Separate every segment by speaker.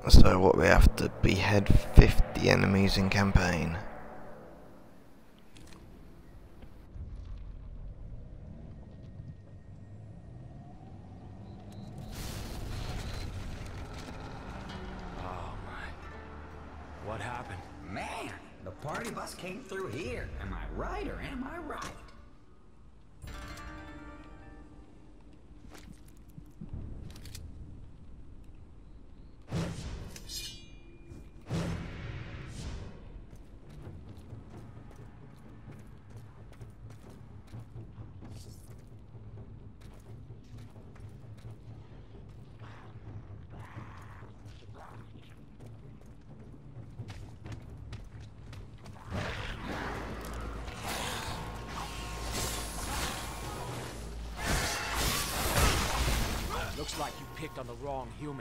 Speaker 1: So what, we have to behead 50 enemies in campaign?
Speaker 2: Oh my. What happened?
Speaker 3: Man, the party bus came through here. Am I right or am I right?
Speaker 2: Looks like you picked on the wrong human.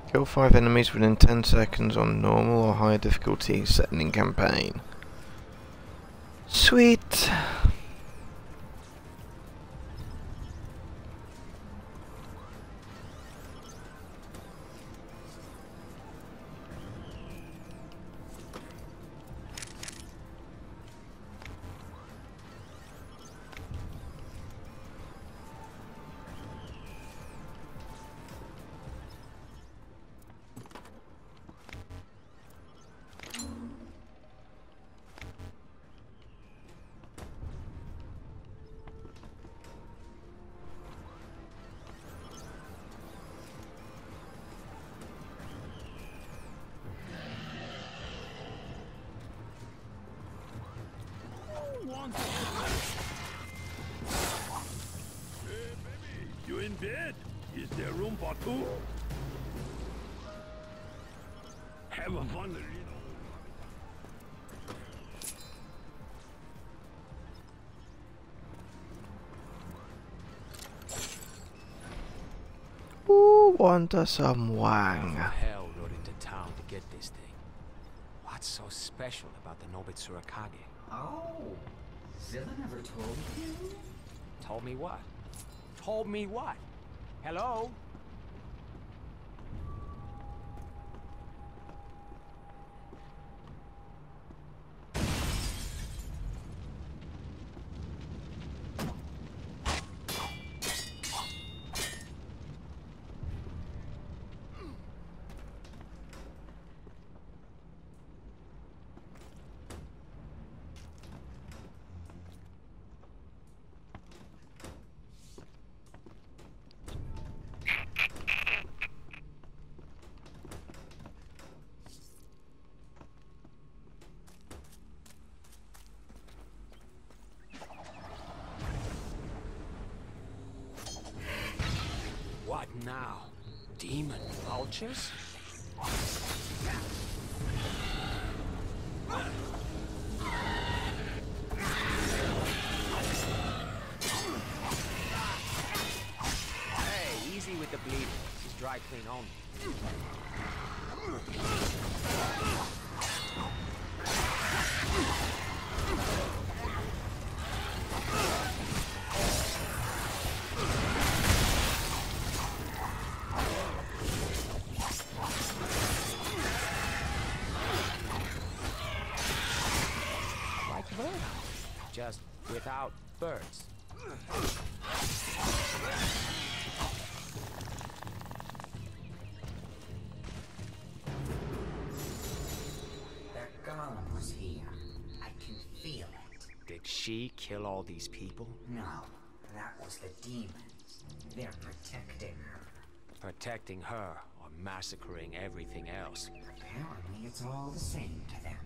Speaker 1: Kill 5 enemies within 10 seconds on normal or higher difficulty setting in campaign. Sweet!
Speaker 4: Hey, baby, you in bed? Is there room for two? Have a fun, little.
Speaker 1: Ooh, want some
Speaker 2: How
Speaker 1: wang.
Speaker 2: the hell rode into town to get this thing? What's so special about the Nobitsura Kage?
Speaker 3: Oh, Zilla never told you?
Speaker 2: Told me what? Told me what? Hello? What now? Demon vultures? Hey, easy with the bleeding. This is dry clean only. Like birds. Just without birds.
Speaker 3: That golem was here. I can feel it.
Speaker 2: Did she kill all these people?
Speaker 3: No, that was the demons. They're protecting her.
Speaker 2: Protecting her or massacring everything else?
Speaker 3: Apparently it's all the same to them.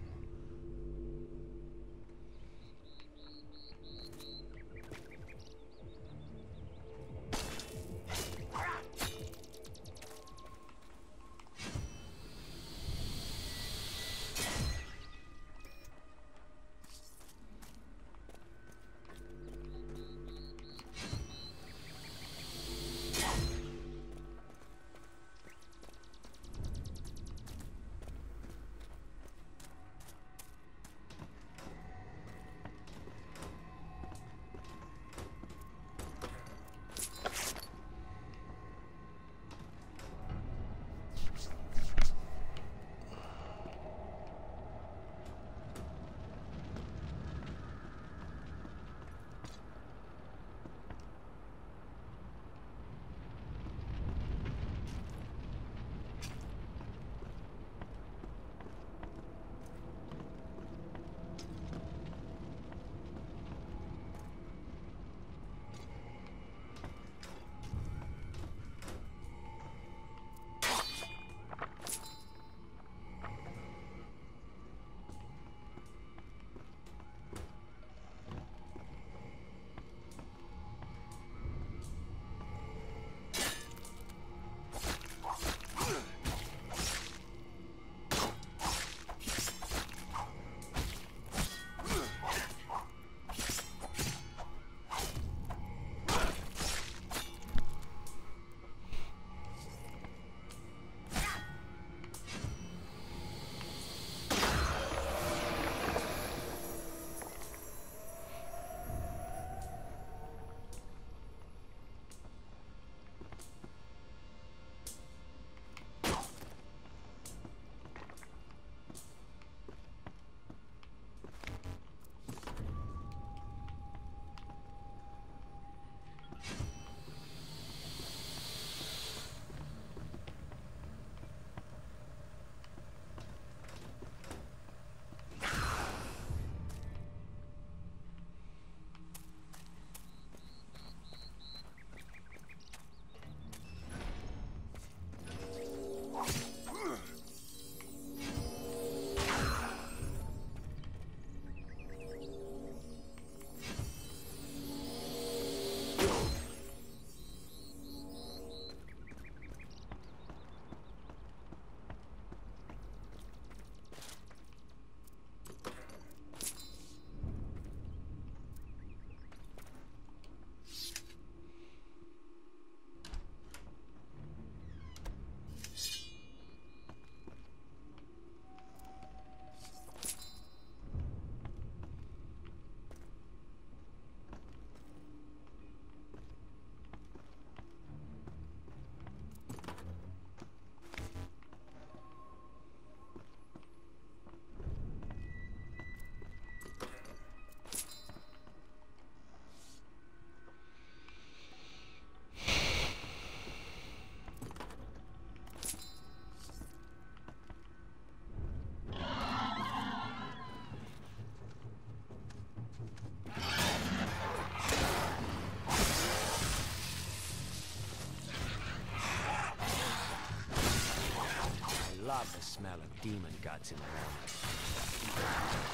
Speaker 2: love the smell of demon guts in the morning.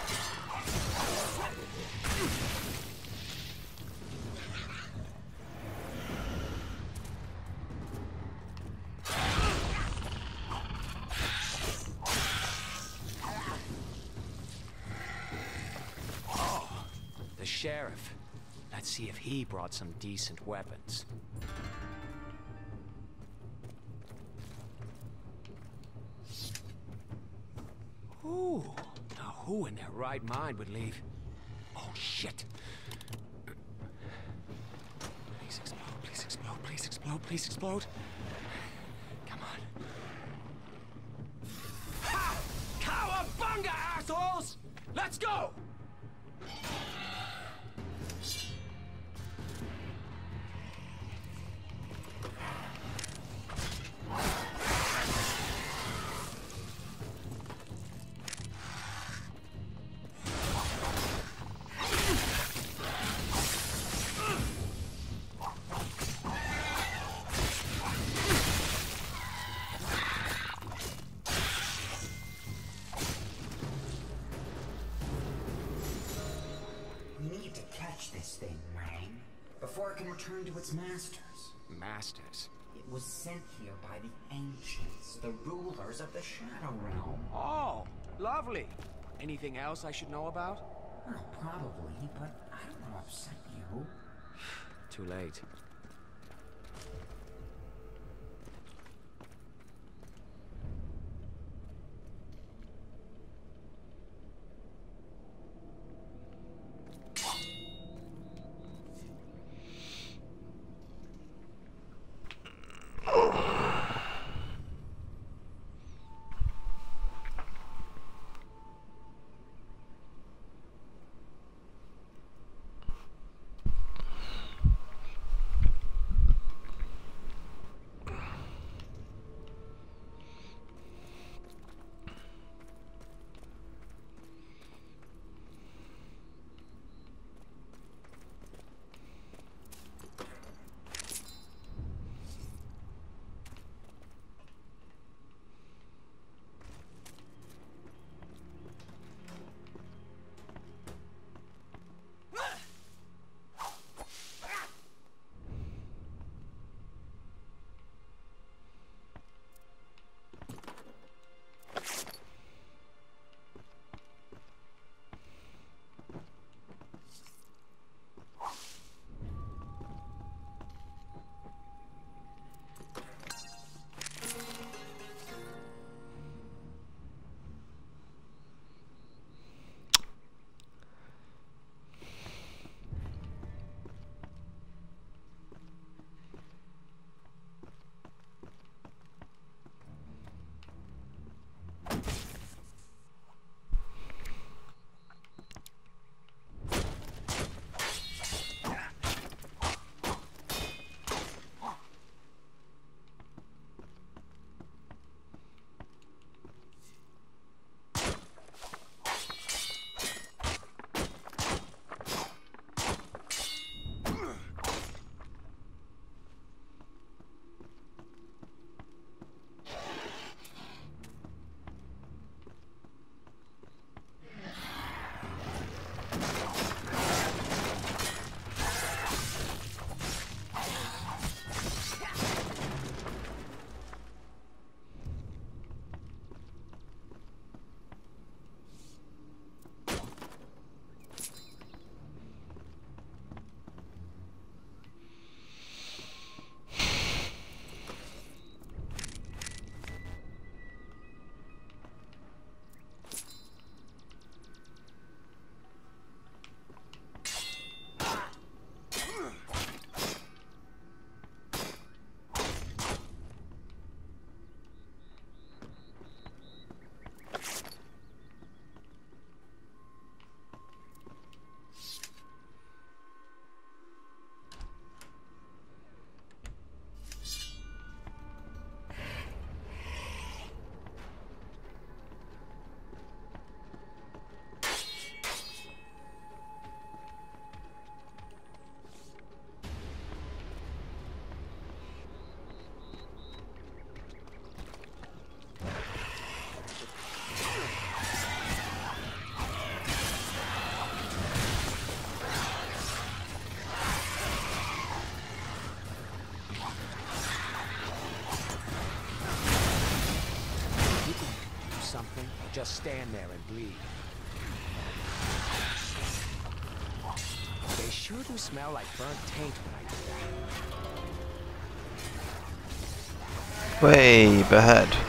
Speaker 2: Oh, the sheriff. Let's see if he brought some decent weapons. Ooh, now who in their right mind would leave? Oh, shit. Please explode, please explode, please explode, please explode. Come on. Ha! Cowabunga, assholes! Let's go!
Speaker 3: We need to catch this thing, Wang, before it can return to its masters.
Speaker 2: Masters?
Speaker 3: It was sent here by the ancients, the rulers of the Shadow Realm.
Speaker 2: Oh, lovely. Anything else I should know about?
Speaker 3: Well, probably, but I don't want to upset you.
Speaker 2: Too late. just stand there and bleed. They sure do smell like burnt taint when I do that.
Speaker 1: Way behead.